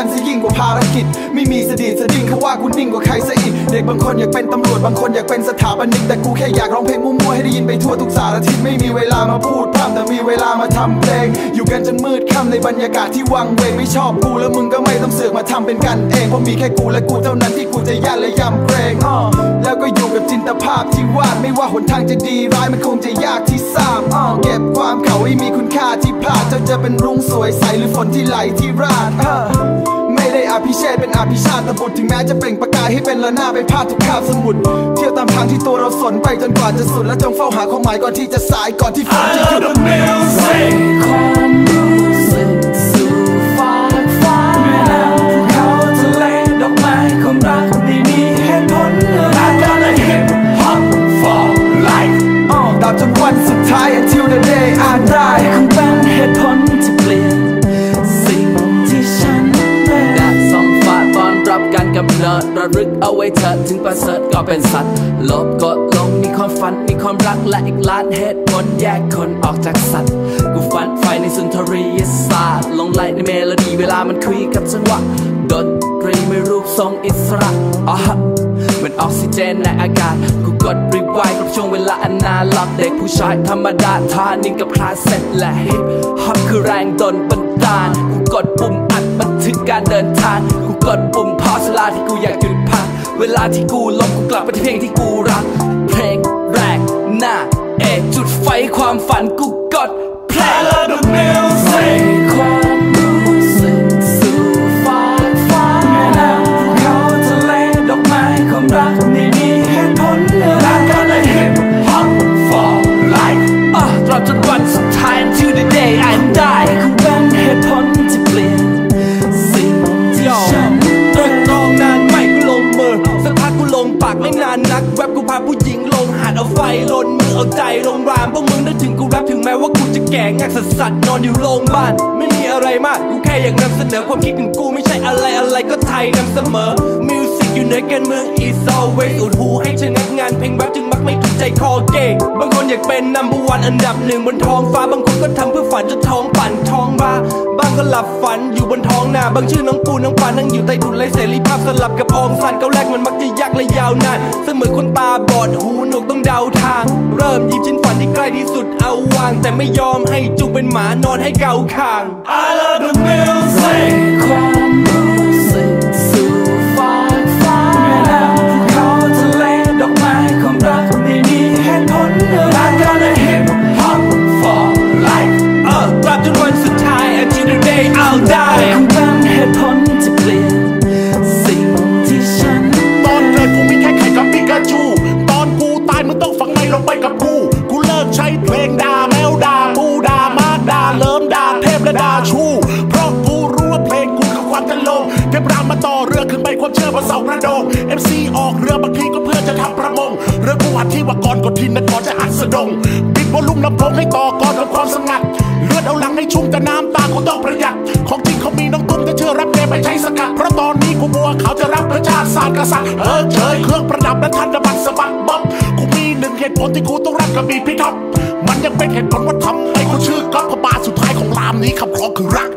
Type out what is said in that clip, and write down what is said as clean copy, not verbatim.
ซะยิ่งกว่าภารกิจไม่มีสะดิดสะดิ้งเขาว่ากูนิ่งกว่าใครซะอีกเด็กบางคนอยากเป็นตำรวจบางคนอยากเป็นสถาปนิกแต่กูแค่อยากร้องเพลงมั่วๆให้ได้ยินไปทั่วทุกสารทิศไม่มีเวลามาพูดพร่ำแต่มีเวลามาทำเพลงอยู่กันจนมืดค่ำในบรรยากาศที่วังเวงไม่ชอบกูแล้วมึงก็ไม่ต้องเสือกมาทำเป็นกันเองเพราะมีแค่กูและกูเท่านั้นที่กูจะย่านและยำเกรงแล้วก็อยู่กับจินตภาพที่วาดไม่ว่าหนทางจะดีร้ายมันคงจะยากที่ทราบเก็บความเก่าให้มีคุณค่าที่พลาดจนจะเป็นรุ่งสวยใสหรือฝนที่ไหลที่ราดไม่ได้อภิเชษเป็นอภิชาติบุตรถึงแม้จะเปล่งประกายให้เป็นละหน้าไปพาดทุกคาบสมุดเที่ยวตามทางที่ตัวเราสนไปจนกว่าจะสุดและจงเฝ้าหาความหมายก่อนที่จะสายก่อนที่ฝนจะหยุดความรู้สึกสู่ฟากฟ้าแม่น้ำภูเขาทะเลดอกไม้ความรักไม่มีเหตุผลI gotta hip hop for life ตราบจนวันสุดท้าย until the day I die คงเป็นเหตุผลที่เปลี่ยนสิ่งที่ฉันเป็นแดดส่องฟ้าตอนรับการกำเนิดระลึกเอาไว้เถิดถึงประเสริฐก็เป็นสัตว์ลดกดลงมีความฝันมีความรักและอีกล้านเหตุผลแยกคนออกจากสัตว์กูฝันไฟในสุนทรียศาสตร์ลงไหลในเมโลดี้เวลามันคุยกับจังหวะดนตรีไม่รูปทรงอิสระเหมือนออกซิเจนในอากาศกูกดรีไวด์กับช่วงเวลาอนาล็อกเด็กผู้ชายธรรมดาทานิ่งกับคลาสเซ็ตและฮิปฮอปคือแรงดลบันดาลกูกดปุ่มอัดบันทึกการเดินทางกูกดปุ่มพอสลาที่กูอยากหยุดพักเวลาที่กูลงกูกลับไปที่เพลงที่กูรักเพลงแรกหน้าเอกจุดไฟความฝันกูกดเพลงแล้วดูมิวสิกความรู้สึกสู่ฟากฟ้าแม่น้ำภูเขาทะเลดอกไม้ความรักไม่มีเหตุผลI gotta hip hop for life ตราบจนวันสุดท้าย until the day I die คงเป็นเหตุผลที่เปลี่ยนสิ่งที่ฉันตรึกตรองนานไม่กูลงมือสักพักกูลงปากไม่นานนักแรปกูพาผู้หญิงลงหัดเอาไฟลนมือเอาใจลงรามพวกมึงนึกถึงกูแรปถึงแม้ว่ากูจะแก่งักสัสนอนอยู่โรงพยาบาลไม่มีอะไรมากกูแค่อยากนำเสนอความคิดของกูไม่ใช่อะไรก็ไทยนำเสมอมิวสิกอยู่ในการเมือง is always อุดหูให้ชะงักงานเพลงแรปจึงมักไม่ถูกใจคอเกย์บางคนอยากเป็น number one อันดับหนึ่งบนท้องฟ้าบางคนก็ทำเพื่อฝันจนท้องปั่นท้องบ้าบางก็หลับฝันอยู่บนท้องนาบางชื่อน้องปูน้องปานนั่งอยู่ใต้ถุนไร้เสรีภาพสลับกับออมสันเก้าแรกมันมักจะยากและยาวนานเสมือนคนตาบอดหูหนวกต้องเดาทางเริ่มหยิบชิ้นฝันที่ใกล้ที่สุดเอาวางแต่ไม่ยอมให้จุงเป็นหมานอนให้เกาคาง I love the music ความรู้สึกสู่ฟากฟ้าแม่น้ำภูเขาทะเลดอกไม้ความรักไม่มีเหตุผลI gotta hip hop for life ตราบจนวันสุดท้าย until the day I'll die คงเป็นเหตุผลที่เปลี่ยนสิ่งที่ฉันตอนเกิดกูมีแค่ไข่กับปิกาจูตอนกูตายมึงต้องฝังในลงไปกับกูเลิกใช้เพลงด่าแมวด่าปูด่ามาด่าเลิมด่าเทพและด่าชูเพราะกูรู้ว่าเพลงกูคือความจะลงเทพรามมาต่อเรือขึ้นไปความเชื่อบนเสากระโดง MC ออกเรือบางทีก็เพื่อจะทำประมงเรือกูอัดที่ว่าก่อนกดทินนะก่อนจะอัดสะดงปิดวอลลุ่มลำโพงให้ต่อก่อนทำความสงัดเลือดเอาหลังให้ชุ่มแต่น้ำตากูต้องประหยัดของจริงเขามีน้องตุ้มจะเชื่อรับเกมไม่ใช่สกัดเพราะตอนนี้กูบัวเขาจะรับประชาติศาสตร์กษัตริย์เฉยเครื่องประดับและทันบัตรสะบัดบ๊อบกูมีหนึ่งเหตุผลที่กูต้องรับกับบีพิทักษ์มันยังเป็นเหตุผลว่าทำให้กูชื่อก๊อฟพบาสุดท้ายของรามนี้คำคล้องคือรัก